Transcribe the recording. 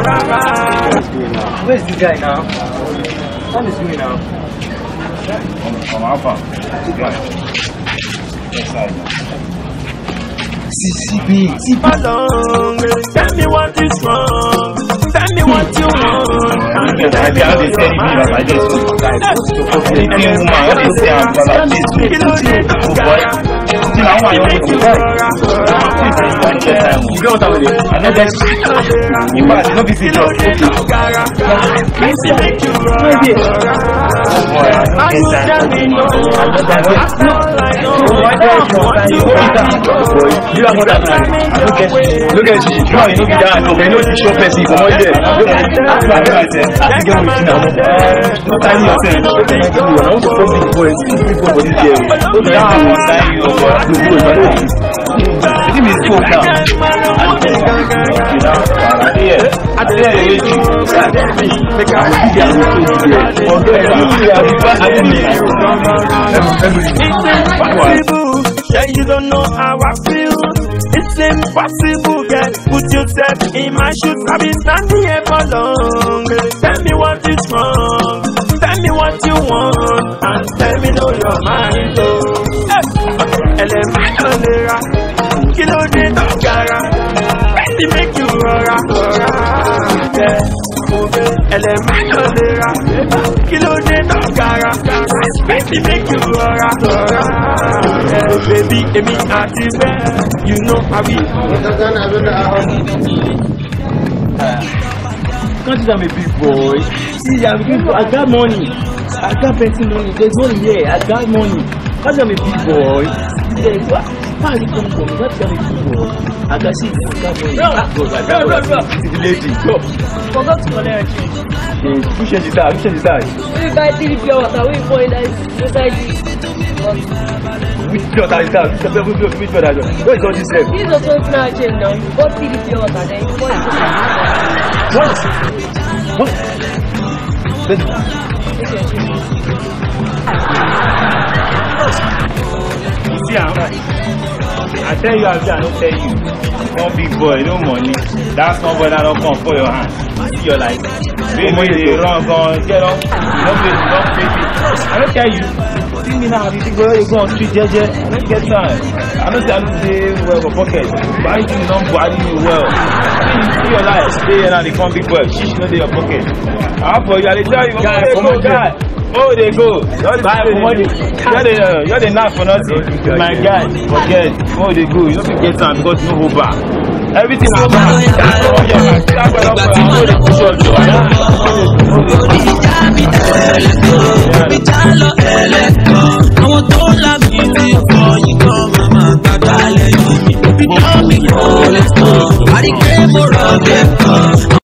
Where's the guy now? What is doing now? From Alpha. CCB. Tell me what is wrong. Tell me what you want. Look at you. You know that. They know the show person. Come on here. Yeah, you don't know how I feel. It's impossible, girl. Put yourself in my shoes. I've been standing here for long. Tell me what is wrong. Tell me what you want. And tell me no your mind. Elementalera. Kilo de dogara. Ready make you rora. Elementalera. Kilo de dogara. Ready make you rora. Baby, give me a you know how we. Can't I'm a big boy. See, I'm big boy. I got money. I got plenty money. There's money here. I got money. Can't I'm a big boy. Where you come from? Can't I'm a big boy. I got see. I got money. Bro. The lady. Go. Forgot to collect a change. Who change the tire? Who change the tire? We buy 3 pure water. We pour it inside Which pure water is that? Which pure water? Where is all this left? this is also not a change now. You bought 3 pure water, then you pour it You see, I tell you, I don't tell you. One big boy, no money. That's not boy that don't come for your hand. See your life. Baby, wrong, get up. Don't pay it. I don't tell you. See me now, you think you go on street, JJ. I don't get time. I don't tell you say well for pocket. But I think you don't body you well. See your life. Stay here now, they come big boy. She should know your pocket. How for you? I tell you, guy. Oh, they go. You're the knife for nothing. My guy, forget. Oh, they go. You don't get time because no hold back. Everything I buy. That's